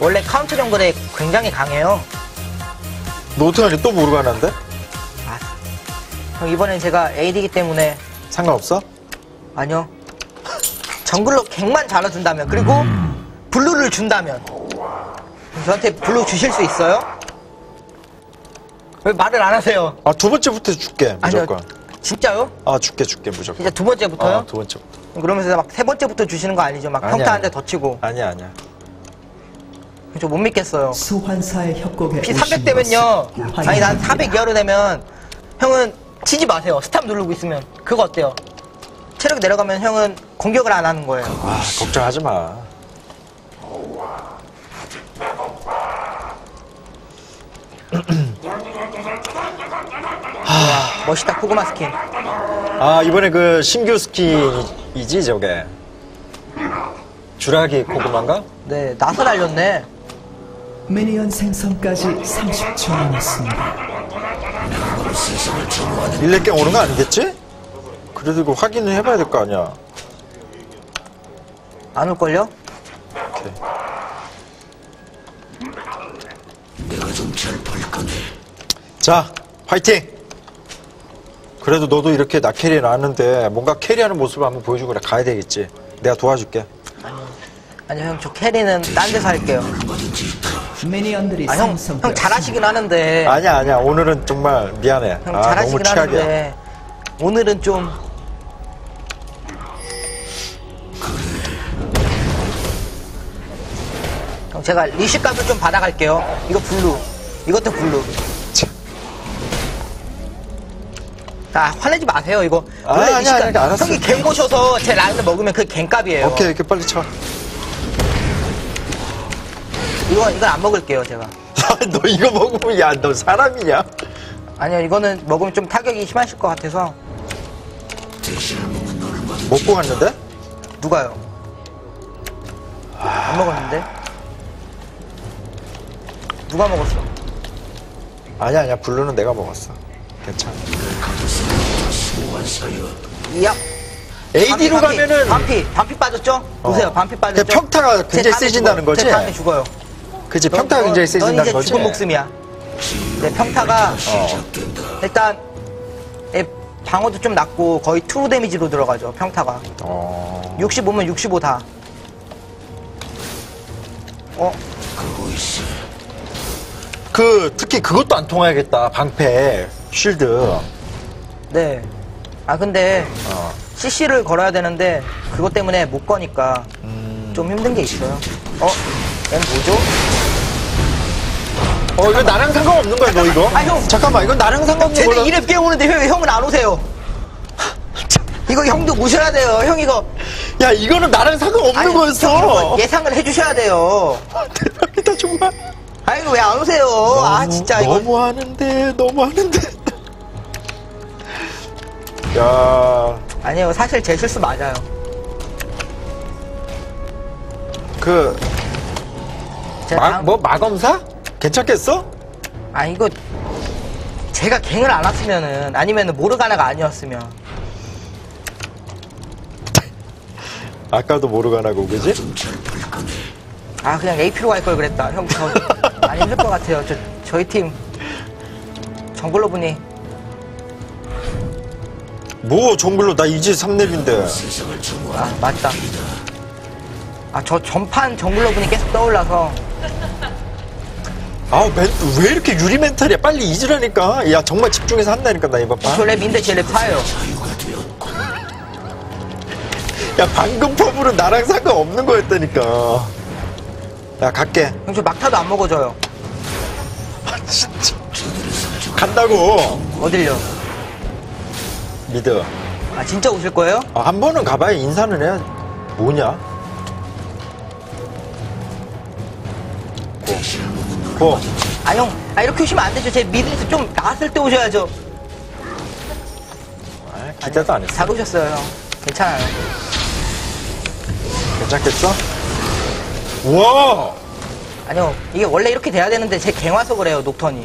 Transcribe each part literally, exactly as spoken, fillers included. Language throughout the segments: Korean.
원래 카운터 정글에 굉장히 강해요. 너 어떡하니? 또 모르가나인데? 아, 형 이번엔 제가 에이디이기 때문에 상관없어? 아니요. 정글로 갱만 잘라준다면 그리고 블루를 준다면 저한테 블루 주실 수 있어요? 왜 말을 안 하세요? 아, 두 번째부터 줄게, 무조건. 아니요. 진짜요? 아, 줄게, 줄게, 무조건. 진짜 두 번째부터요? 아, 두 번째부터. 그러면서 막 세 번째부터 주시는 거 아니죠? 막 아니야, 평타 한 아니야. 대 더 치고. 아니야, 아니야. 저 못 믿겠어요. 소환사의 협곡에 피 삼백 되면요. 아니 난 사백 이하로 되면 형은 치지 마세요. 스탑 누르고 있으면. 그거 어때요? 체력 내려가면 형은 공격을 안 하는 거예요. 아, 걱정하지 마. 와, 멋있다 코그마 스킨. 아, 이번에 그 신규 스킨이지, 저게. 주라기 고구마인가? 네, 나서 달렸네. 미니언 생성까지 삼십 초 남았습니다. 일렉갱 오는 거 아니겠지? 그래도 이거 확인을 해봐야 될 거 아니야. 안 올걸요? 오케이. 자, 화이팅! 그래도 너도 이렇게 나 캐리 나왔는데 뭔가 캐리하는 모습을 한번 보여주고 그래. 가야 되겠지. 내가 도와줄게. 아니요 형 저 캐리는 딴 데서 할게요. 미니언들이 아, 형, 형 생성되었습니다. 잘하시긴 하는데. 아니야, 아니야. 오늘은 정말 미안해. 형 아, 너무 잘하시긴 최악이야. 하는데. 오늘은 좀. 형 제가 리시 값을 좀 받아갈게요. 이거 블루. 이것도 블루. 참. 아, 화내지 마세요, 이거. 아, 원래 아니야, 리시값- 아니야, 알았어. 형이 갱 모셔서 제 라인을 먹으면 그 갱값이에요. 오케이, 이렇게 빨리 쳐. 이거, 이건 안 먹을게요, 제가. 너 이거 먹으면, 야, 너 사람이냐? 아니요, 이거는 먹으면 좀 타격이 심하실 것 같아서. 먹고 갔는데? 누가요? 안 먹었는데? 누가 먹었어? 아니야, 아니야. 블루는 내가 먹었어. 괜찮아. 야. 에이디로 반피, 가면은. 반피, 반피 빠졌죠? 보세요, 반피 빠졌죠? 그 평타가 제 굉장히 다음에 세진다는 죽어요. 거지? 제 다음에 죽어요. 그치, 너- 평타가 너- 굉장히 넌 세진다는 이제 거지? 죽은 목숨이야. 네, 평타가 어. 일단 예, 방어도 좀 낮고 거의 투 데미지로 들어가죠, 평타가. 어. 육십오면 육십오 다. 어? 그, 특히 그것도 안 통하겠다. 방패, 쉴드. 네. 아 근데 어. 씨씨를 걸어야 되는데 그것 때문에 못 거니까 음. 좀 힘든 게 있어요. 어? 얜 뭐죠? 어, 이거 나랑 상관없는 거야, 너 이거? 아, 형. 잠깐만, 이건 나랑 상관없는 쟤네 거야. 이랩 깨우는데 형, 형은 안 오세요. 이거 형도 모셔야 돼요. 형 이거 야, 이거는 나랑 상관없는 아니, 거였어. 형 이런 거 예상을 해주셔야 돼요. 대박이다, 정말. 아 이거 왜 안 오세요? 아 진짜 이거 너무 하는데, 너무 하는데. 야, 아니에요. 사실 제 실수 맞아요. 그, 제가 마, 다음- 뭐, 마검사? 괜찮겠어? 아 이거 제가 갱을 안 왔으면은 아니면은 모르가나가 아니었으면 아까도 모르가나고, 그지? 아 그냥 에이피로 갈 걸 그랬다. 형 저 많이 힘들 것 같아요. 저 저희 팀 정글러 분이 뭐, 정글로 나 이제 삼 렙인데. 아 맞다. 아 저 전판 정글러 분이 계속 떠올라서 아우, 멘, 왜 이렇게 유리 멘탈이야? 빨리 잊으라니까. 야, 정말 집중해서 한다니까, 나 이번 판. 저 랩인데 제 랩 사요. 야, 방금 펌으로 나랑 상관없는 거였다니까. 야, 갈게. 형 저 막타도 안 먹어줘요. 진짜. 간다고. 어딜요? 미드. 아 진짜 오실 거예요? 아, 한 번은 가봐야 인사는 해야. 뭐냐? 고. 고. 아 형, 아 이렇게 오시면 안 되죠. 제 미드에서 좀 나왔을 때 오셔야죠. 아, 기대도 안 했어. 잘 오셨어요, 형. 괜찮아요. 괜찮겠어? 우와! 아니요, 이게 원래 이렇게 돼야 되는데 제 갱 와서 그래요, 녹턴이.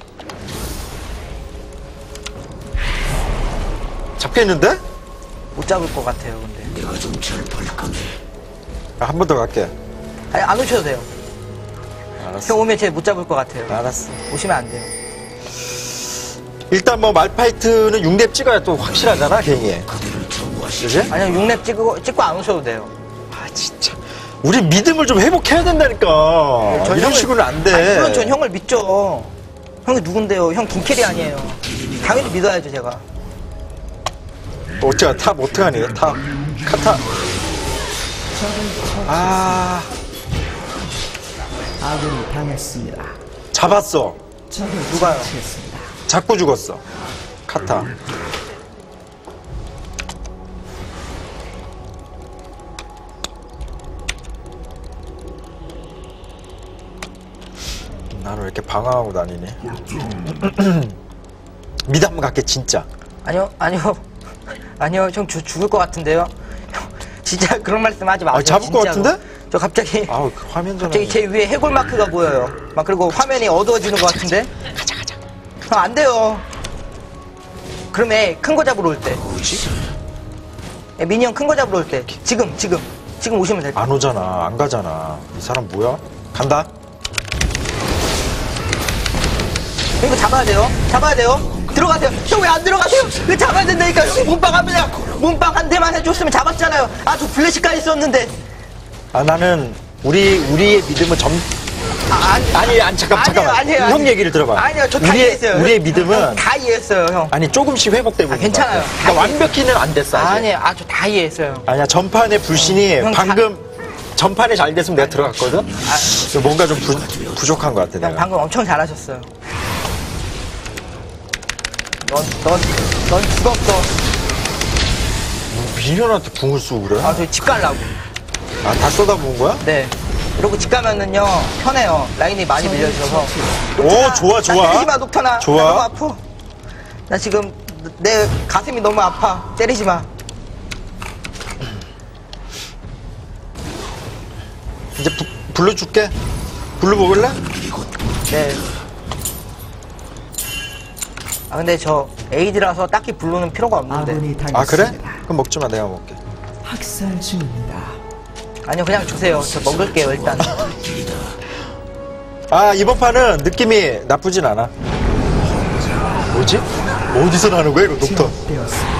잡겠는데? 못 잡을 것 같아요, 근데. 한 번 더 갈게. 아니, 안 오셔도 돼요. 알았어. 형 오면 쟤 못 잡을 것 같아요. 알았어. 오시면 안 돼요. 일단 뭐 말파이트는 육 렙 찍어야 또 확실하잖아, 괜히. 그지? 아니요, 육 렙 찍고, 찍고 안 오셔도 돼요. 아, 진짜. 우리 믿음을 좀 회복해야 된다니까. 전 이런 형을- 식으로는 안 돼. 아니, 물론 전 형을 믿죠. 형이 누군데요? 형 김캐리 아니에요. 당연히 믿어야죠, 제가. 어쩌, 탑 어떡하니? 탑. 카타. 아, 아군이 당했습니다. 잡았어. 적을 누가요? 처치했습니다. 잡고 죽었어. 카타. 나는 왜 이렇게 방황하고 다니니? 미드 한번 갈게, 진짜. 아니요, 아니요. 아니요, 형 주, 죽을 것 같은데요? 형, 진짜 그런 말씀 하지 마세요. 아, 잡을 것 진짜로. 같은데? 저 갑자기, 아우, 그 화면 전화. 갑자기 제 위에 해골 마크가 보여요. 막 그리고 화면이 어두워지는 것 같은데? 가자, 가자. 형, 안 돼요. 그러면 큰 거 잡으러 올 때. 뭐지? 예, 미니 형 큰 거 잡으러 올 때. 지금, 지금. 지금 오시면 될 거예요. 안 오잖아. 안 가잖아. 이 사람 뭐야? 간다? 이거 잡아야 돼요. 잡아야 돼요. 들어가세요. 형 왜 안 들어가세요? 이거 잡아야 된다니까. 형이 몸빵 합니다. 몸빵 한 대만 해줬으면 잡았잖아요. 아, 저 플래시까지 썼는데. 아, 나는 우리, 우리의 믿음은 점, 아, 아니, 아니, 아니, 잠깐, 아니에요, 잠깐만. 아니에요, 형 아니에요. 얘기를 들어봐. 아니요, 저 다 우리의, 이해했어요. 우리의 믿음은, 다 이해했어요, 형. 아니, 조금씩 회복되고 아, 있는 것 괜찮아요. 같아. 다 그러니까 완벽히는 안 됐어, 아직. 아니에요, 아, 저 다 이해했어요. 아니야, 전판의 불신이 형, 방금, 전판에 잘 됐으면 내가 들어갔거든? 아, 뭔가 좀 부, 부족한 것 같아, 형 내가. 방금 엄청 잘하셨어요. 넌, 넌, 넌 죽었어. 미련한테 궁을 쓰고 그래? 아, 저 집 갈라고. 아, 다 쏟아부은 거야? 네. 이러고 집 가면은요, 편해요. 라인이 많이 밀려있어서. 오, 좋아, 좋아. 때리지 마, 녹턴아. 좋아. 나 너무 아파. 나 지금, 내 가슴이 너무 아파. 때리지 마. 이제 부, 불러줄게. 불러 먹을래? 네. 아, 근데 저 에이드라서 딱히 부르는 필요가 없는데. 아군이 당했습니다. 아, 그래? 그럼 먹지 마, 내가 먹을게. 학살 중입니다. 아니요, 그냥 주세요. 저 먹을게요, 일단. 아, 이번 판은 느낌이 나쁘진 않아. 뭐지? 어디서 나는 거야, 이거, 녹턴? 제압되었습니다.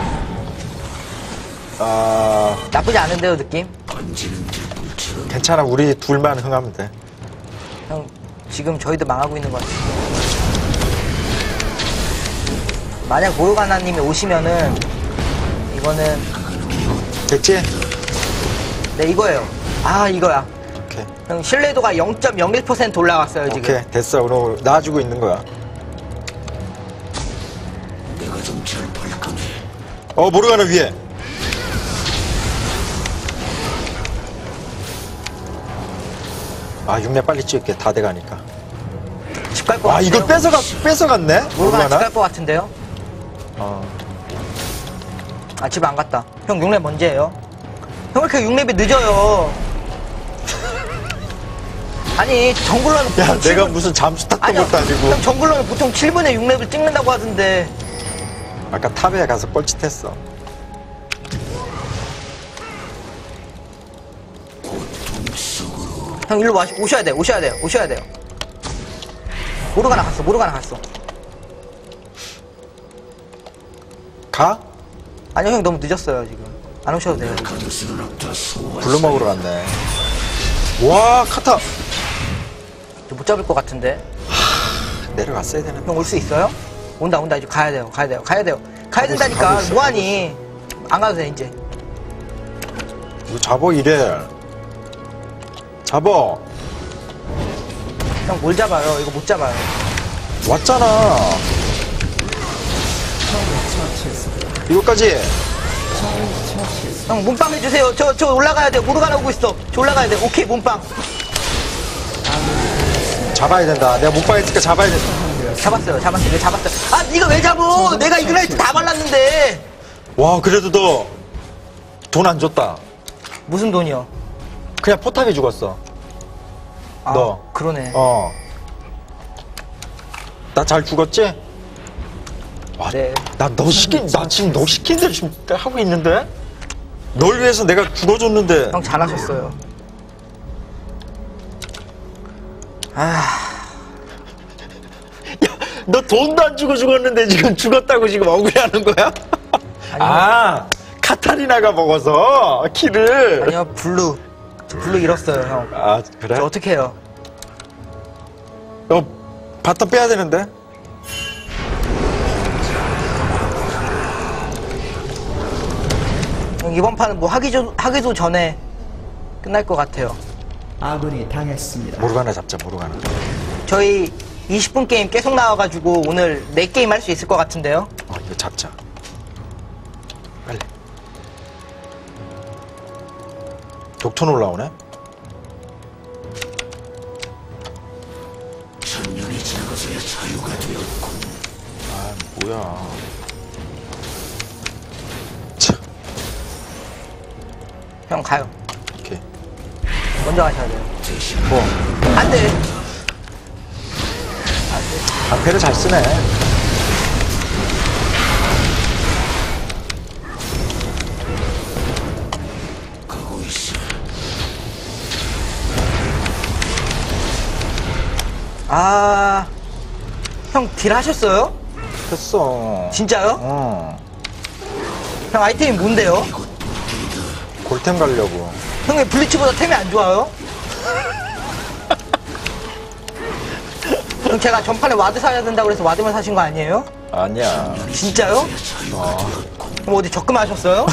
아, 나쁘지 않은데요, 느낌? 괜찮아. 우리 둘만 흥하면 돼. 형, 지금 저희도 망하고 있는 것 같아요. 만약 모요가나님이 오시면은, 이거는, 됐지? 네, 이거예요. 아, 이거야. 오케이. 형, 신뢰도가 영 점 영일 퍼센트 올라갔어요, 지금. 오케이. 됐어. 그럼 놔주고 있는 거야. 어, 모르가나 위에. 아, 육 렙 빨리 찍을게. 다 돼가니까. 집 갈 것 와, 같아요. 이걸 뺏어가, 뺏어갔네? 모요가나 집 모르가나? 갈 것 같은데요? 어. 아, 집 안 갔다. 형, 육 렙 언제예요? 형, 왜 이렇게 육 렙이 늦어요? 아니, 정글러는 보통 야, 내가 칠 분 무슨 잠수 탔던 아니요, 것도 아니고. 형, 정글러는 보통 칠 분에 육 렙을 찍는다고 하던데. 아까 탑에 가서 뻘짓했어. 형, 일로 와, 오셔야 돼, 오셔야 돼요, 오셔야 돼요. 모르가나 갔어, 모르가나 갔어. 가? 아니요, 형, 너무 늦었어요, 지금. 안 오셔도 돼요. 불러 먹으러 갔네. 와, 카타! 저 못 잡을 것 같은데. 내려갔어야 되는데. 형, 올 수 있어요? 온다, 온다, 이제 가야 돼요, 가야 돼요, 가야 돼요. 가야 가고 있어, 된다니까, 가고 있어, 뭐하니. 안 가도 돼, 이제. 이거 잡어, 이래. 잡어. 형, 뭘 잡아요? 이거 못 잡아요. 왔잖아. 처치했습니다. 이거까지. 형, 몸빵 해주세요. 저, 저 올라가야 돼요. 모르가나 오고 있어. 저 올라가야 돼. 오케이, 몸빵. 잡아야 된다. 내가 못 봐있으니까 잡아야 된다. 잡았어요, 잡았어요, 이거 잡았어요. 아, 네가 왜 잡어? 내가 이그나이트 다 발랐는데. 와, 그래도 너 돈 안 줬다. 무슨 돈이요? 그냥 포탑이 죽었어. 아, 너. 그러네. 어. 나 잘 죽었지? 와, 네. 나 너 시킨, 나 지금 너 시킨 대로 지금 하고 있는데? 널 위해서 내가 죽어줬는데. 형 잘하셨어요. 너 돈도 안 주고 죽었는데 지금 죽었다고 지금 억울해하는 거야? 아, 카타리나가 먹어서 키를. 아니요, 블루. 저 블루 잃었어요, 형. 아, 그래? 저 어떻게 해요? 너 바텀 빼야 되는데? 형, 이번 판은 뭐 하기도, 하기도 전에 끝날 것 같아요. 아군이 당했습니다. 모르가나 잡자, 모르가나. 저희 이십 분 게임 계속 나와가지고 오늘 네 게임 할 수 있을 것 같은데요? 어, 이거 잡자. 빨리. 독톤 올라오네? 아, 뭐야. 차, 형, 가요. 오케이. 먼저 가셔야 돼요. 뭐, 안 돼! 방패를 잘 쓰네. 아, 형 딜 하셨어요? 했어. 진짜요? 어. 형 아이템이 뭔데요? 골템 가려고. 형 왜 블리츠보다 템이 안 좋아요? 형 제가 전판에 와드 사야 된다고 그래서 와드만 사신 거 아니에요? 아니야. 진짜요? 어. 그럼 어디 적금하셨어요?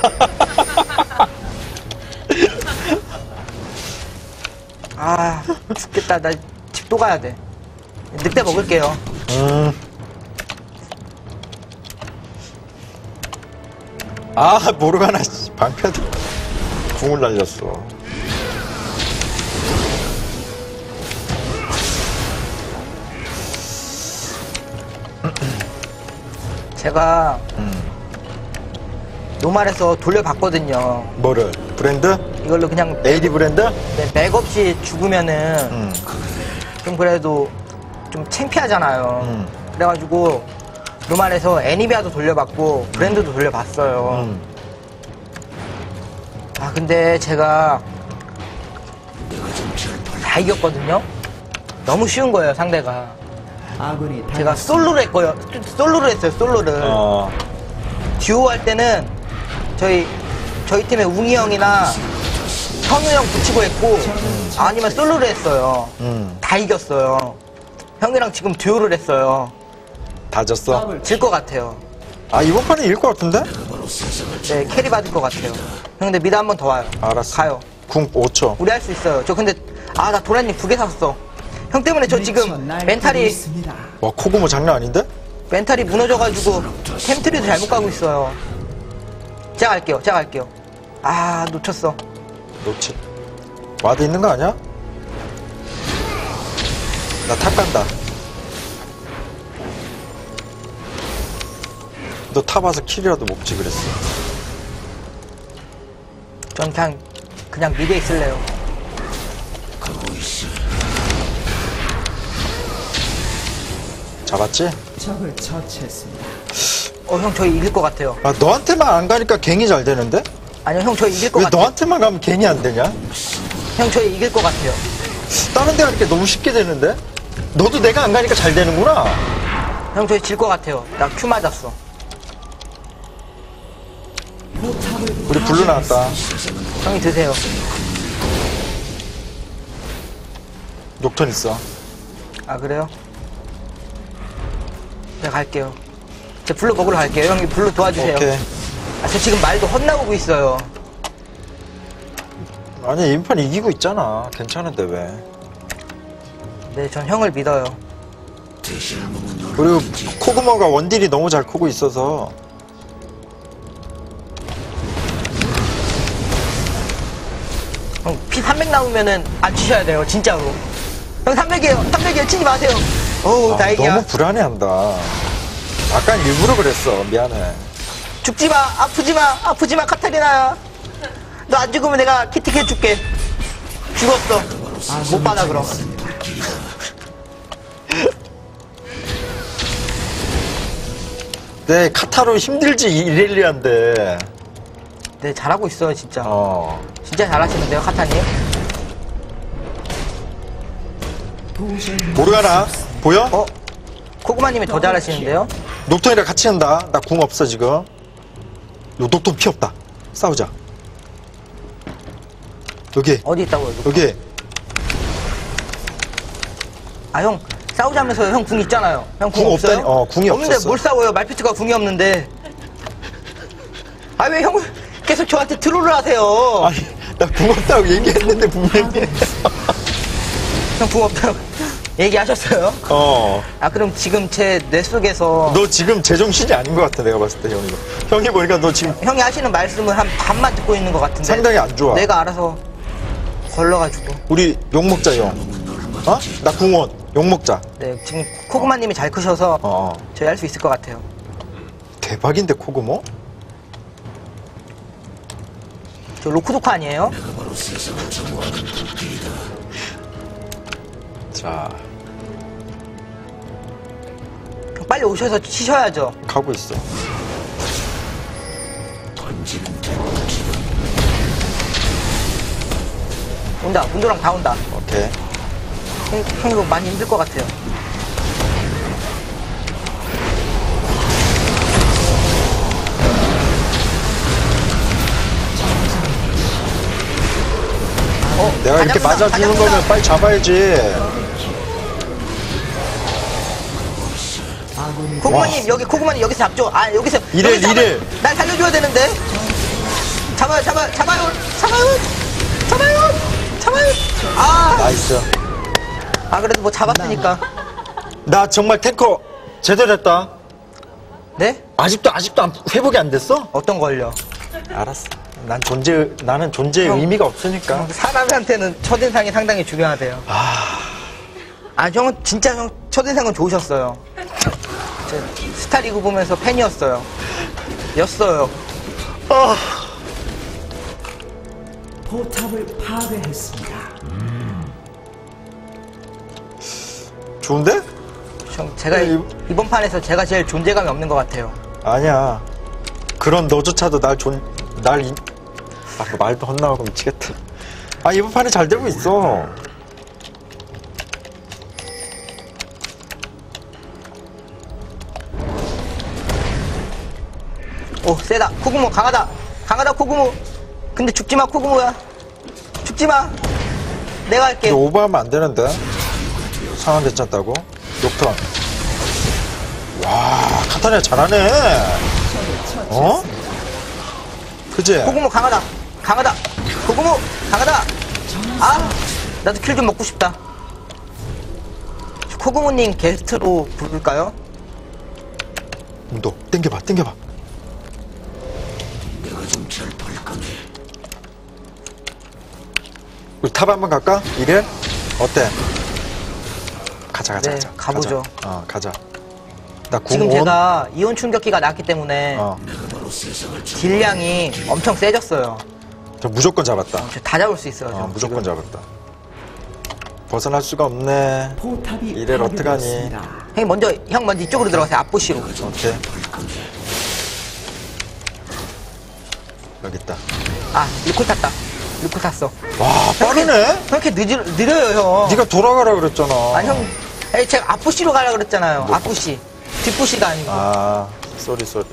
아, 죽겠다. 나 집 또 가야 돼. 늑대 먹을게요. 음. 아, 모르가나, 씨, 방패도 궁을 날렸어. 제가 음. 노말에서 돌려봤거든요. 뭐를? 브랜드? 이걸로 그냥 에이디 브랜드? 네, 맥 없이 죽으면은 음. 좀 그래도 좀 창피하잖아요. 음. 그래가지고 노말에서 애니비아도 돌려봤고 브랜드도 돌려봤어요. 음. 아 근데 제가 다 이겼거든요. 너무 쉬운 거예요 상대가. 아군이 제가 당했습니다. 솔로를 했고요. 솔로를 했어요 솔로를. 어. 듀오 할 때는 저희 저희 팀의 웅이 형이나 현우 형 붙이고 했고 아니면 솔로를 했어요. 음. 다 이겼어요. 형이랑 지금 듀오를 했어요. 다 졌어? 질 것 같아요. 아, 이번 판에 이길 것 같은데? 네, 캐리 받을 것 같아요. 형, 근데 미드 한 번 더 와요. 알았어. 가요. 궁 오 초. 우리 할 수 있어요. 저 근데, 아, 나 도라님 두 개 샀어. 형 때문에 저 지금 멘탈이, 와, 코고모 장난 아닌데? 멘탈이 무너져가지고 템트리도 잘못 가고 있어요. 제가 갈게요. 제가 갈게요. 아, 놓쳤어. 놓치. 와드 있는 거 아니야? 나 탑 간다. 너 탑 와서 킬이라도 먹지 그랬어. 전 그냥, 그냥 미드에 있을래요. 잡았지? 적을 처치했습니다. 어, 형, 저희 이길 것 같아요. 아, 너한테만 안 가니까 갱이 잘 되는데? 아니요, 형, 저희 이길 것 왜 같아요. 너한테만 가면 갱이 안 되냐? 형, 저희 이길 것 같아요. 다른 데 가니까 너무 쉽게 되는데? 너도 내가 안 가니까 잘 되는구나. 형, 저희 질 것 같아요. 나 큐 맞았어. 우리 블루 나왔다. 형이 드세요. 녹턴 있어. 아, 그래요? 제가 갈게요. 제 블루 먹으러 갈게요. 형이 블루 도와주세요. 오케이. 아, 저 지금 말도 헛나오고 있어요. 아니, 인판 이기고 있잖아. 괜찮은데 왜? 네, 전 형을 믿어요. 그리고 코그머가 원딜이 너무 잘 크고 있어서. 형, 피 삼백 나오면은 안 치셔야 돼요. 진짜로. 형 삼백이에요. 삼백이에요. 치지 마세요. 어우, 아, 다행이야. 너무 불안해한다. 아까 일부러 그랬어. 미안해. 죽지 마. 아프지 마. 아프지 마, 카타리나야. 너 안 죽으면 내가 키틱 해줄게. 죽었어. 못 받아, 그럼. 네, 카타로 힘들지, 이렐리아인데. 네, 잘하고 있어요, 진짜. 어. 진짜 잘하시는데요, 카타님? 도저히 모르가나 보여? 어? 코그마님이 더 잘하시는데요? 녹턴이랑 같이 한다. 나 궁 없어 지금. 요 녹턴 피 없다. 싸우자. 여기 어디 있다고요? 여기. 아, 형, 싸우자면서 형 궁 있잖아요. 형 궁 궁 없어요? 없다니- 어, 궁이 없는데 없었어. 뭘 싸워요? 말피트가 궁이 없는데. 아, 왜 형 계속 저한테 트롤을 하세요? 아니 나 궁 없다고 얘기했는데 분명히. 형 궁 없다고 얘기하셨어요? 어. 아, 그럼 지금 제 뇌 속에서 너 지금 제정신이 아닌 것 같아 내가 봤을 때 형이. 형이 보니까 너 지금 형이 하시는 말씀을 한 반만 듣고 있는 것 같은데. 상당히 안 좋아. 내가 알아서 걸러가지고. 우리 욕 먹자 용. 어? 나 궁원 욕 먹자. 네, 지금 코그마님이 잘 크셔서 어. 저희 할 수 있을 것 같아요. 대박인데 코그모? 저 로쿠도카 아니에요? 자 형 빨리 오셔서 치셔야죠. 가고 있어. 온다, 문도랑 다 온다. 오케이. 형, 형 이거 많이 힘들 것 같아요. 어, 내가 이렇게 다 잡는다, 맞아주는 다 잡는다. 거면 빨리 잡아야지. 아군이 코그마님 여기 코그마님 여기서 잡죠. 아 여기서 이래, 여기서 잡아- 이래. 날 살려줘야 되는데. 잡아요 잡아 잡아요 잡아요 잡아요 잡아요. 아, 나이스. 아 그래도 뭐 잡았으니까. 나 정말 탱커 제대로 했다. 네? 아직도 아직도 안- 회복이 안 됐어? 어떤 걸요? 알았어. 난 존재 나는 존재의 형. 의미가 없으니까. 사람한테는 첫인상이 상당히 중요하대요. 아, 아 형은 진짜 형 첫인상은 좋으셨어요. 저 스타리그 보면서 팬이었어요. 였어요. 아. 포탑을 파괴했습니다. 좋은데? 형 제가 네, 이- 이번 판에서 제가 제일 존재감이 없는 것 같아요. 아니야. 그런 너조차도 날 존, 날, 인... 아, 그 말도 헛나오고 미치겠다. 아, 이번 판이 잘 되고 있어. 오 세다. 코구모 강하다. 강하다 코구모. 근데 죽지마 코구모야. 죽지마. 내가 할게. 이거 오버하면 안 되는데. 상황 괜찮다고. 녹턴. 와, 카타리나 잘하네. 어? 그지? 코구모 강하다. 강하다. 코구모 강하다. 아 나도 킬 좀 먹고 싶다. 코구모님 게스트로 부를까요? 너 땡겨봐, 땡겨봐. 우리 탑 한번 갈까? 이래? 어때? 가자, 가자, 네, 가자. 가보죠. 가자. 어, 가자. 나 지금 궁원. 제가 이온 충격기가 났기 때문에 어, 딜량이 엄청 세졌어요. 저 무조건 잡았다. 저다 잡을 수 있어요. 어, 저 무조건 지금. 잡았다. 벗어날 수가 없네. 포탑이 이래를 어떡하니? 파괴되었습니다. 형이 먼저 형 먼저 이쪽으로 들어가세요. 앞부시로. 오케이. 여기 있다. 아 리콜 탔다. 리콜 탔어. 와, 빠르네? 형 이렇게 늦으, 느려요 형. 네가 돌아가라 그랬잖아. 아니 형, 아니, 제가 앞부시로 가라 그랬잖아요. 앞부시. 뒷부시가 아니고. 아, 쏘리, 쏘리.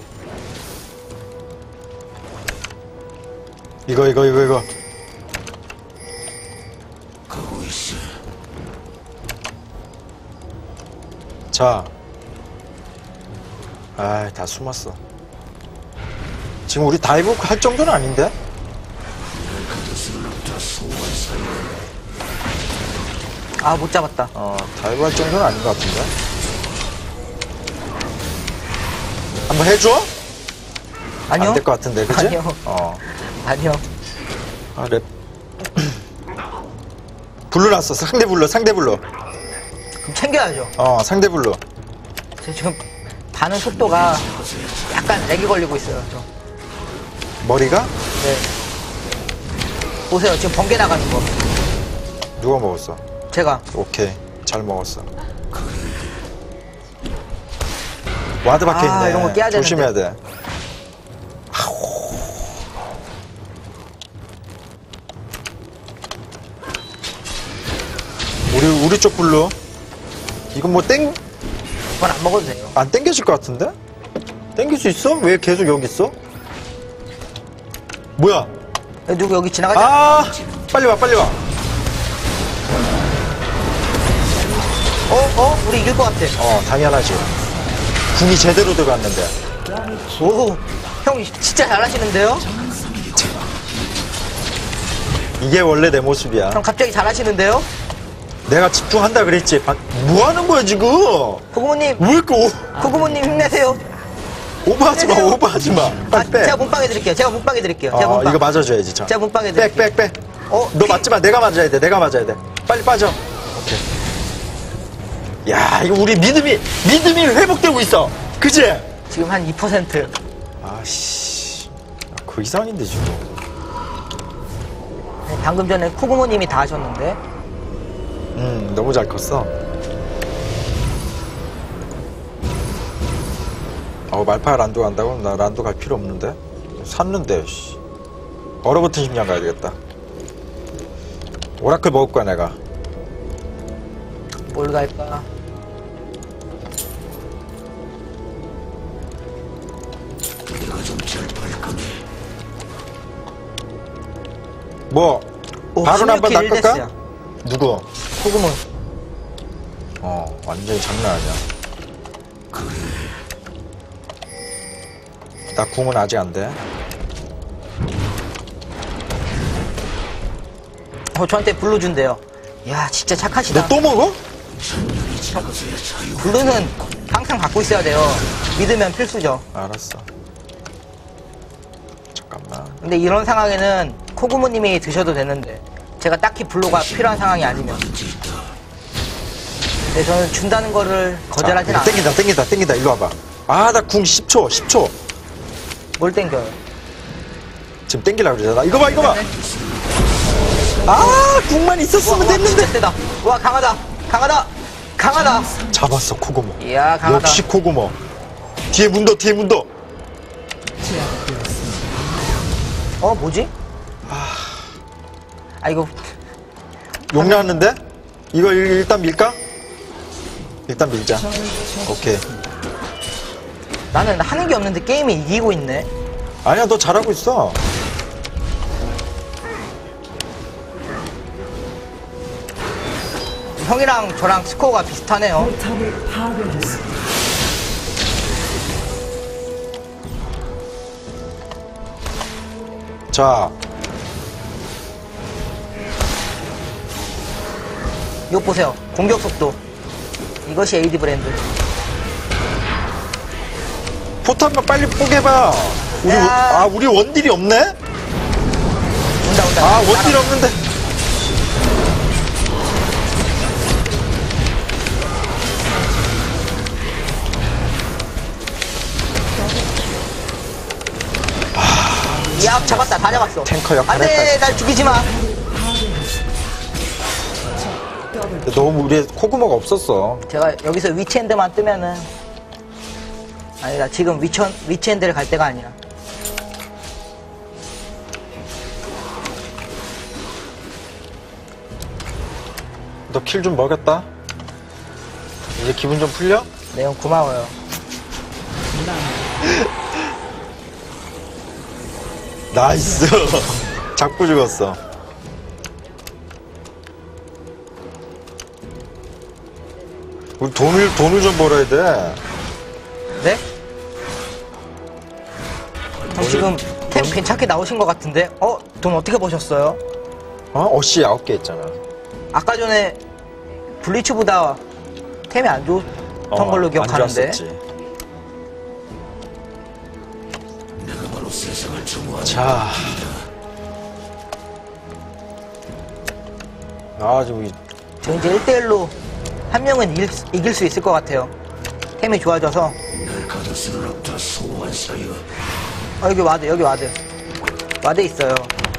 이거, 이거, 이거, 이거. 자. 아, 다 숨었어. 지금 우리 다이브 할 정도는 아닌데? 아 못 잡았다. 어, 다이브 할 정도는 아닌 것 같은데? 한번 해줘? 아니요. 안 될 것 같은데, 그지? 아니요. 어. 아니요. 아, 랩. 불러놨어. 상대 불러, 상대 불러. 그럼 챙겨야죠. 어, 상대 불러. 저 지금 반응 속도가 약간 렉이 걸리고 있어요. 저. 머리가? 네. 보세요. 지금 번개 나가는 거. 누가 먹었어? 제가. 오케이. 잘 먹었어. 와드 박혀 있네. 아, 이런 거 깨야 되는데. 조심해야 돼. 우리 우리 쪽 블루. 이건 뭐 땡 그건 안 먹어도 돼요. 안 땡겨질 것 같은데? 땡길 수 있어? 왜 계속 여기 있어? 뭐야? 누구 여기 지나가지? 아, 빨리 와, 빨리 와. 어? 어? 우리 이길 것 같아. 어, 당연하지. 궁이 제대로 들어갔는데. 오, 형 진짜 잘하시는데요? 이게 원래 내 모습이야. 형 갑자기 잘하시는데요? 내가 집중한다 그랬지. 바- 뭐 하는 거야, 지금? 고구모님, 왜 이렇게 오, 고구모님 힘내세요. 오버하지 마, 힘내세요. 오버하지 마. 아, 빨리 빼. 제가 몸빵 해드릴게요. 제가 몸빵 해드릴게요. 제가 어, 몸빵. 이거 맞아줘야지, 자. 제가 몸빵 백, 해드릴게요. 백, 백. 어, 너 피- 맞지 마. 내가 맞아야 돼. 내가 맞아야 돼. 빨리 빠져. 오케이. 야, 이거 우리 믿음이, 믿음이 회복되고 있어. 그지? 지금 한 이 퍼센트. 아씨. 그 이상인데, 지금. 방금 전에 코구모님이 다 하셨는데. 음, 너무 잘 컸어. 어, 말파 란도 간다고? 나 란도 갈 필요 없는데? 샀는데, 씨. 얼어붙은 심장 가야 되겠다. 오라클 먹을 거야, 내가. 뭘 갈까? 뭐, 오, 바로 한번 십육 킬 낚을까? 됐어요. 누구? 코구모. 어, 완전히 장난 아니야. 나 궁은 아직 안 돼. 어, 저한테 블루 준대요. 이야, 진짜 착하시다. 너 또 먹어? 블루는 항상 갖고 있어야 돼요. 믿으면 필수죠. 알았어. 잠깐만. 근데 이런 상황에는 코구모님이 드셔도 되는데 제가 딱히 블루가 필요한 상황이 아니면. 근데 저는 준다는 거를 거절하진 자, 않아요. 땡긴다, 땡긴다, 땡긴다. 일로 와봐. 아, 나 궁 십 초, 십 초. 뭘 땡겨요? 지금 땡기려고 그러잖아. 이거 봐, 이거 봐. 아, 궁만 있었으면 됐는데. 진짜 세다. 와, 강하다. 강하다. 강하다. 잡았어, 코고모. 이야, 강하다. 역시 코고모. 뒤에 문도, 뒤에 문도. 어, 뭐지? 아, 이거 욕 나왔는데? 이거 일- 일단 밀까? 일단 밀자. 오케이. 나는 하는 게 없는데 게임이 이기고 있네. 아니야, 너 잘하고 있어. 형이랑 저랑 스코어가 비슷하네요. 포탑을 파괴했습니다. 자, 이거 보세요. 공격 속도. 이것이 에이디 브랜드. 포탄만 빨리 뽀개봐. 우리, 야. 원- 아, 우리 원딜이 없네? 온다, 온다. 아, 원딜 없는데. 야, 잡았다. 다 잡았어. 탱커 역할 안 돼, 했다. 날 죽이지 마. 너무 우리 코구모가 없었어. 제가 여기서 위치핸드만 뜨면은. 아니다, 지금 위천, 위치핸드를 갈 때가 아니야. 너 킬 좀 먹였다? 이제 기분 좀 풀려? 네, 형 고마워요. 나이스. 잡고 죽었어. 우리 돈을, 돈을 좀 벌어야 돼. 네? 형 지금 템 괜찮게 나오신 것 같은데? 어? 돈 어떻게 버셨어요? 어? 어씨 아홉 개 있잖아. 아까 전에 블리츠보다 템이 안 좋던 걸로 기억하는데. 안 좋았었지. 자. 아, 지금 이- 저 이제 일 대일로 한 명은 이길, 수- 이길 수 있을 것 같아요. 템이 좋아져서. 어, 여기 와드, 여기 와드. 와드 있어요.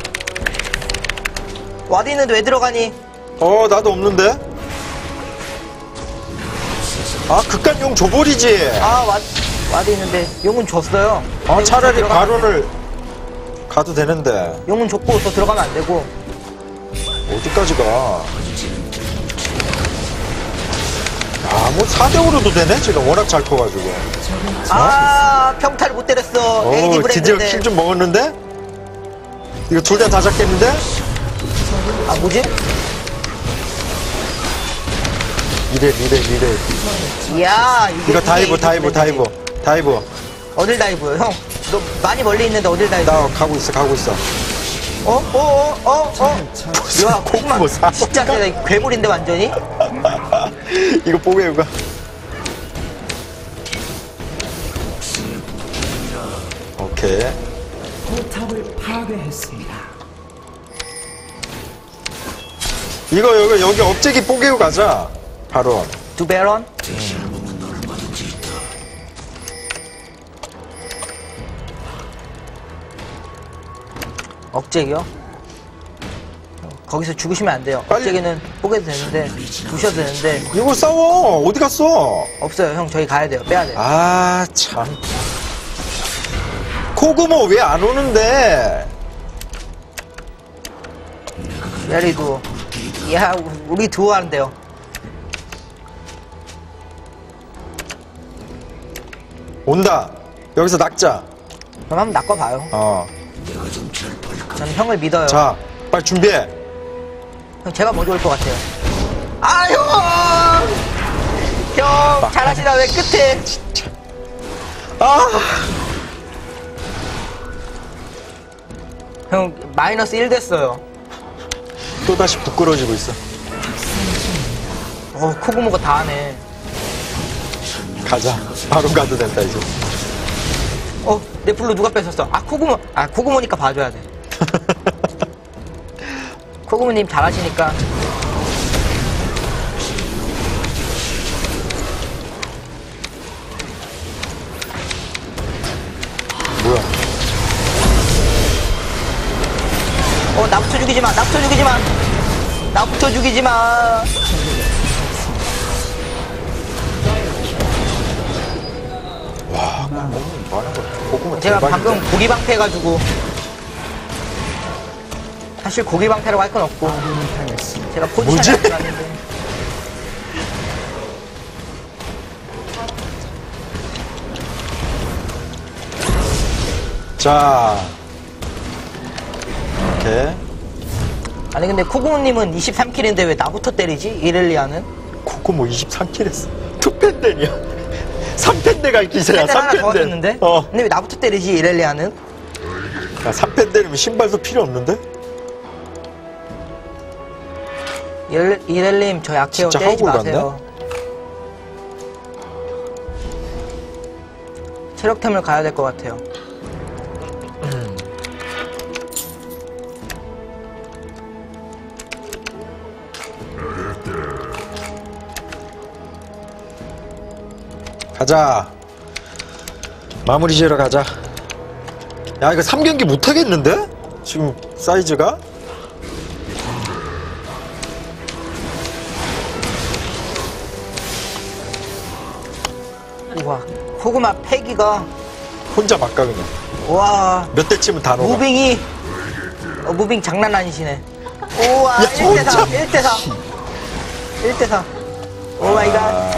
와드 있는데 왜 들어가니? 어, 나도 없는데? 아, 극간용 줘버리지. 아, 와, 와드 있는데 용은 줬어요. 아, 근데 차라리 들어가면 안 바론을 가도 되는데. 돼. 용은 줬고 또 들어가면 안 되고. 어디까지 가? 뭐 사 대 오로도 되네? 지금 워낙 잘 커가지고. 아, 평타를 못 때렸어. 오, 에이디 드디어 브랜드인데. 킬 좀 먹었는데? 이거 둘 다 다 잡겠는데? 아, 뭐지? 이래, 이래, 이래. 이야, 이게 이거 다이브, 이게 다이브, 에이디 다이브, 브랜드지. 다이브. 어딜 다이브요? 형, 너 많이 멀리 있는데 어딜 다이브? 나 가고 있어, 가고 있어. 어? 어? 어? 어? 어? 야, 고구마 뭐 사- 진짜 세다. 괴물인데 완전히? 이거 뽀개우가. 오케이. 포탑을 파괴했습니다. 이거, 여기, 여기 업체기 뽀개우 가자. 바로. 두 배런? 억제기요? 거기서 죽으시면 안 돼요. 빨리. 억제기는 뽀개도 되는데, 부셔도 되는데, 이거 싸워. 어디 갔어? 없어요. 형, 저희 가야 돼요. 빼야 돼요. 아, 참. 코그모 왜 안 오는데? 메리 두오. 야, 우리 두오 하는데요. 온다. 여기서 낙자. 그럼 한번 낚아봐요. 어. 저는 형을 믿어요. 자, 빨리 준비해. 형, 제가 먼저 올 것 같아요. 아, 형! 형, 잘하시다. 왜 끝에? 아! 형, 마이너스 일 됐어요. 또다시 부끄러지고 있어. 어, 코구모가 다 하네. 가자. 바로 가도 된다, 이제. 어, 내 블루 누가 뺏었어? 아, 코구모. 아, 코구모니까 봐줘야 돼. 코구모님 잘하시니까. 뭐야? 어, 나부터 죽이지 마. 나부터 죽이지 마. 나부터 죽이지 마. 와, 코그모 뭐 하는 거야? 코그모 제가 대박이다. 방금 고기 방패 해가지고. 사실 고기 방패라고 할 건 없고. 아군이 당했습니다. 제가 포지션이 뭐지? 안 좋았는데. 자. 오케이. 아니, 근데 코구모님은 이십삼 킬인데 왜 나부터 때리지? 이렐리아는? 코코모 이십삼 킬 했어. 투 팬덴이야. 삼 팬데 갈 기세야, 펜 삼 하나 더 팬데. 왔는데? 어. 근데 왜 나부터 때리지? 이렐리아는? 야, 삼 팬데면 신발도 필요 없는데? 이렐, 이렐님, 저 약해요. 진짜 때리지 하고 마세요. 체력템을 가야 될 것 같아요. 가자. 마무리 지으러 가자. 야, 이거 삼 경기 못 하겠는데? 지금 사이즈가? 우와, 코구마 패기가, 혼자 막가 그냥. 와, 몇 대 치면 다 녹아. 무빙이, 어, 무빙 장난 아니시네. 우와, 야, 일 대 사, 혼자. 일 대 사. 일 대 사. 오 마이 갓.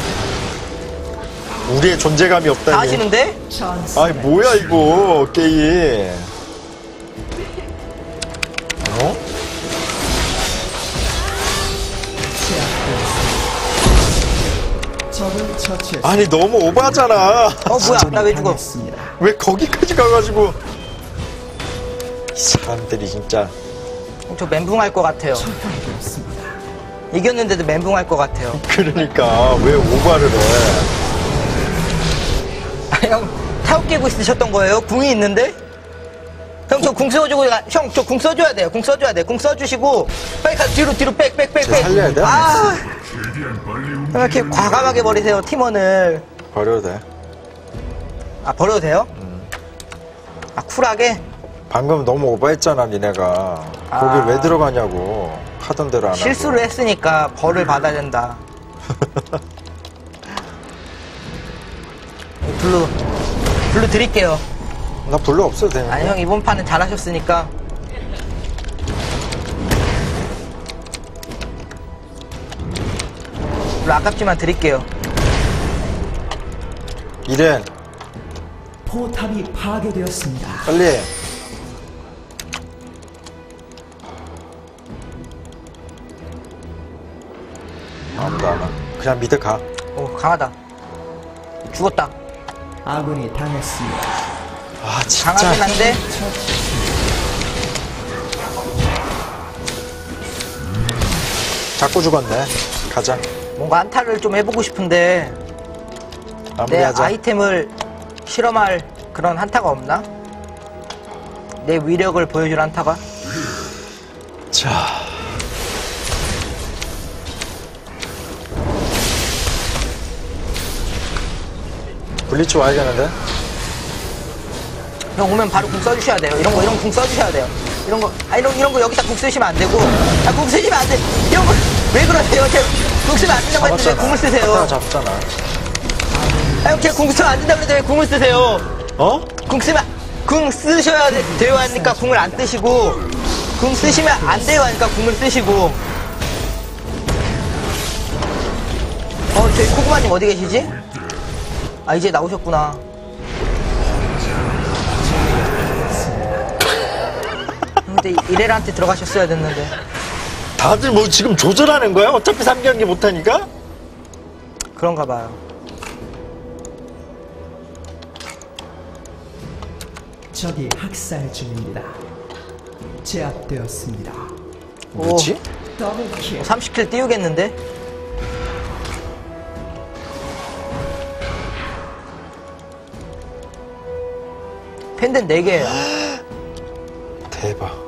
우리의 존재감이 다 없다니. 하시는데? 찬스. 아이 뭐야 이거 게임. 어? 적을 처치했습니다. 아니 너무 오버하잖아. 어, 뭐야, 나 왜 죽어? 당했습니다. 왜 거기까지 가가지고. 이 사람들이 진짜. 저 멘붕 할 것 같아요. 처형되었습니다. 이겼는데도 멘붕 할 것 같아요. 그러니까 왜 오버를 해. 아, 형, 타워 깨고 있으셨던 거예요? 궁이 있는데? 형, 저 궁 써주고, 가- 형, 저 궁 써줘야 돼요. 궁 써줘야 돼. 궁 써주시고, 빨리 가, 뒤로, 뒤로, 백, 백, 백, 쟤 백. 살려야 돼? 아! 왜 이렇게 과감하게 버리세요, 팀원을. 버려도 돼. 아, 버려도 돼요? 아, 쿨하게? 방금 너무 오버했잖아 니네가. 아. 거길 왜 들어가냐고. 하던 대로 안 하고. 실수를 했으니까 벌을 받아야 된다. 블루, 블루 드릴게요. 나 별로 없어도 되는데. 아니, 형, 이번 판은 잘하셨으니까. 물론 아깝지만 드릴게요. 이렌, 포탑이 파괴되었습니다. 빨리. 아무도 안 와. 그냥 미드 가. 오, 강하다. 죽었다. 아군이 당했습니다. 아, 진짜. 강하긴 한데, 자꾸 죽었네. 가자. 뭔가 한타를 좀 해보고 싶은데, 내 마무리하자. 아이템을 실험할 그런 한타가 없나? 내 위력을 보여줄 한타가? 자. 블리츠 와야겠는데? 형 오면 바로 궁 써주셔야 돼요. 이런 거, 이런 궁 써주셔야 돼요. 이런 거, 아, 이런, 이런 거 여기다 궁 쓰시면 안 되고. 아, 궁 쓰시면 안 돼. 이런 거, 왜 그러세요? 제가 궁 쓰면 안 된다고 했는데 왜 궁을 쓰세요? 하나 잡잖아. 아, 형, 제가 궁 쓰면 안 된다고 했는데 왜 궁을 쓰세요? 어? 궁 쓰면, 궁 쓰셔야 돼, 돼요 하니까 궁을 안 쓰시고, 궁 쓰시면 안 돼요 하니까 궁을 쓰시고. 어, 저희 코구마님 어디 계시지? 아, 이제 나오셨구나. 근데 이레라한테 들어가셨어야 됐는데. 다들 뭐 지금 조절하는 거야? 어차피 삼 경기 못하니까? 그런가 봐요. 적이 학살 중입니다. 제압되었습니다. 뭐지? 더블킬. 삼십 킬 띄우겠는데? 펜덴 네 개예요. 대박.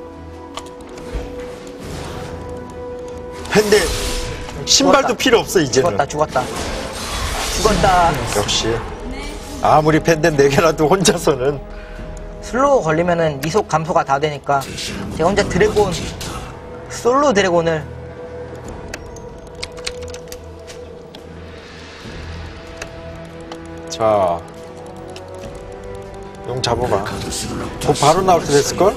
근데 신발도 죽었다. 필요 없어 이제는. 죽었다, 죽었다. 죽었다. 역시 아무리 팬덴 네 개라도 혼자서는. 슬로우 걸리면은 이속 감소가 다 되니까 제가 혼자 드래곤, 솔로 드래곤을. 자, 용 잡아봐. 곧 바로 나올 때 됐을걸?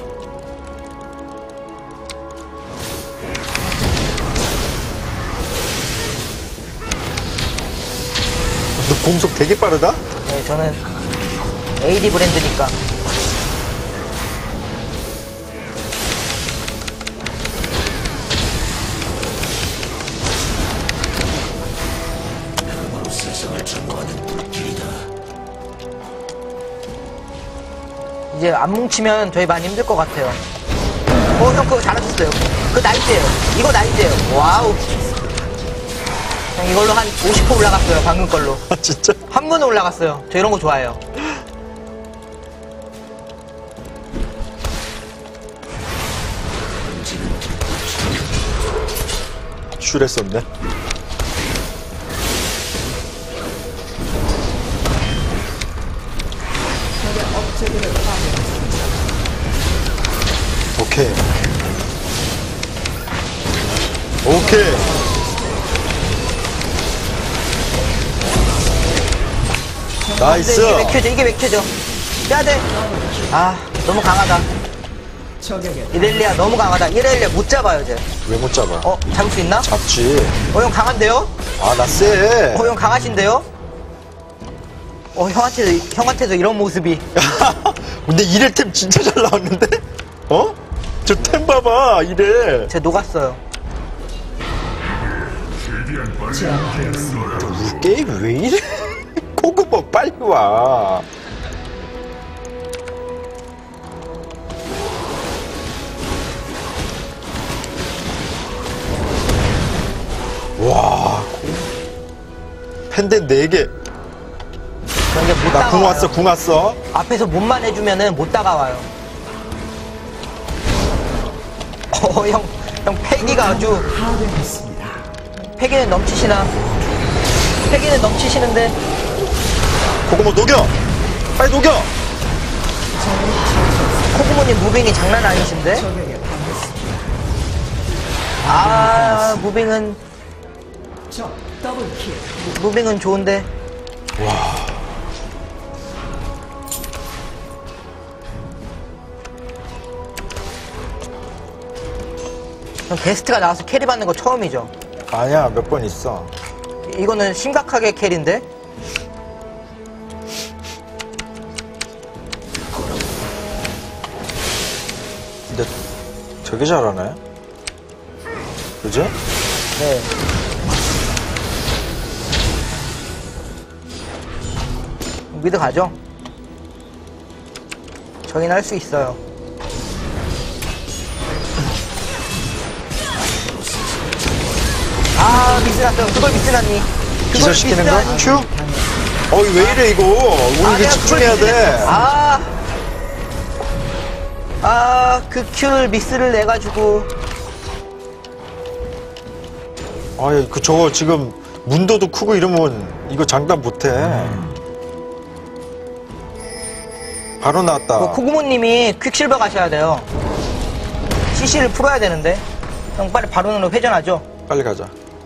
너 공속 되게 빠르다? 네, 저는 에이디 브랜드니까. 이제 안 뭉치면 저희 많이 힘들 것 같아요. 어, 형 그거 잘하셨어요. 그거 나이트예요. 이거 나이트예요. 와우. 형 이걸로 한 오십 퍼센트 올라갔어요. 방금 걸로. 아 진짜? 한 번에 올라갔어요. 저 이런 거 좋아해요. 슈랬었네. 오케이. 오케이. 나이스. 근데 이게 맥혀져, 이게 맥혀져. 빼야돼. 아, 너무 강하다. 적에게 이렐리아 너무 강하다. 이렐리아 못 잡아요, 쟤. 왜 못 잡아? 어, 잡을 수 있나? 잡지. 어, 형 강한데요? 아, 나 쎄. 어, 형 강하신데요? 어, 형한테도, 형한테도 이런 모습이. 근데 이래 템 진짜 잘 나왔는데? 어? 저 템 봐봐, 이래. 쟤 녹았어요. 제압되었습니다. 우리 게임 왜 이래? 코그버 빨리 와. 와. 펜덴 네 개. 저 이제 못 나 궁 다가와요. 왔어, 궁 왔어. 앞에서 몸만 해주면은 못 다가와요. 어, 형, 형 패기가 아주, 파괴했습니다. 패기는 넘치시나? 패기는 넘치시는데, 코그모 녹여. 빨리 녹여. 코구모님 무빙이 장난 아니신데? 적에게 당했습니다. 아, 무빙은, 적 더블킬. 무빙은 좋은데. 형 게스트가 나와서 캐리 받는 거 처음이죠? 아니야, 몇 번 있어. 이거는 심각하게 캐리인데? 근데 되게 잘하네. 그죠? 네. 미드 가죠? 저긴 할 수 있어요. 아, 미스 났어요. 그걸 미스 났니? 그걸 기절시키는 미스 거? 났니? 큐? 어이, 왜 이래, 이거? 우리 아, 이거 내가 집중해야 그걸 돼. 미스- 아. 아, 그 큐를 미스를 내가지고. 아이, 그, 저거 지금 문도도 크고 이러면 이거 장담 못해. 바로 나왔다. 그 코구모님이 퀵실버 가셔야 돼요. 씨씨를 풀어야 되는데. 형 빨리 바론으로 회전하죠. 빨리 가자.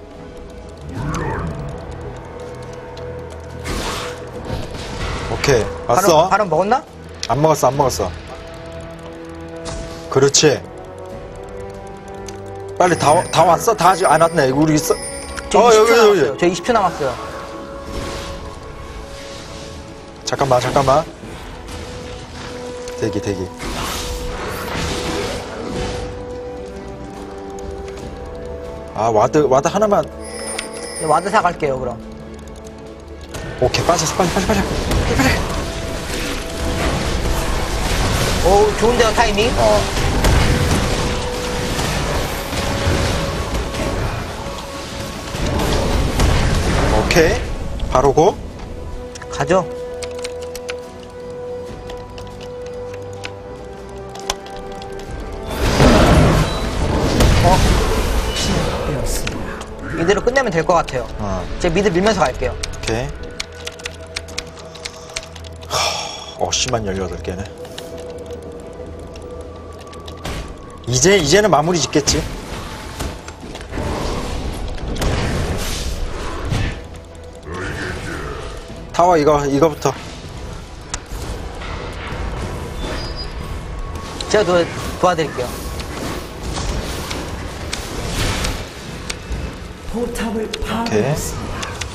오케이. 왔어. 바론, 바론 먹었나? 안 먹었어, 안 먹었어. 그렇지. 빨리 다, 와- 다 왔어? 다 아직 안 왔네. 우리 있어. 저 어, 이십 초 여기, 남았어요. 여기. 저 이십 초 남았어요. 잠깐만, 잠깐만. 대기, 대기. 아, 와드, 와드 하나만. 이제 와드 사갈게요, 그럼. 오케이, 빠졌어. 빨리, 빨리, 빨리. 빨리, 빨리. 오, 좋은데요, 타이밍? 어. 오케이. 바로 고. 가죠. 되었습니다. 이대로 끝내면 될 것 같아요. 어. 제 미드 밀면서 갈게요. 오케이. 하, 어씨만 열여덟 개네. 이제, 이제는 마무리 짓겠지. 타워 이거, 이거부터. 제가 도, 도와드릴게요. 포탑을 파괴했습니다.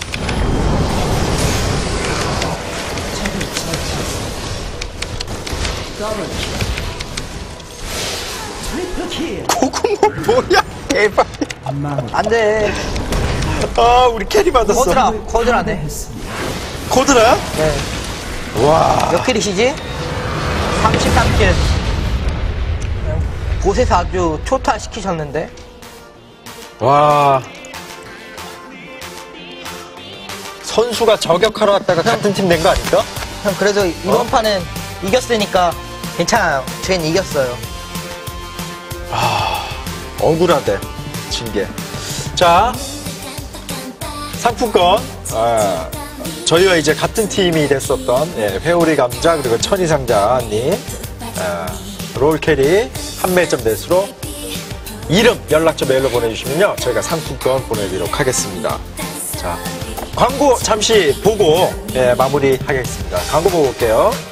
적을 처치했습니다. 더블킬. 트리플킬. 고구마 뭐야? 대박. 마무리. 안 돼. 아, 우리 캐리 받았어. 거드라, 거드라네. 했습니다. 코드라? 네. 와. 몇 킬이시지? 삼십삼 킬. 곳에서 아주 초타시키셨는데. 와. 선수가 저격하러 왔다가 같은 팀 된 거 아닐까? 형, 그래도 이번 어? 판은 이겼으니까 괜찮아요. 저희는 이겼어요. 억울하대. 진 게. 자, 상품권. 아, 저희와 이제 같은 팀이 됐었던 예, 회오리 감자 그리고 천이상자님 아, 롤캐리 판매점 대수로 이름, 연락처 메일로 보내주시면요 저희가 상품권 보내드리도록 하겠습니다. 자, 광고 잠시 보고 예, 마무리하겠습니다. 광고 보고 올게요.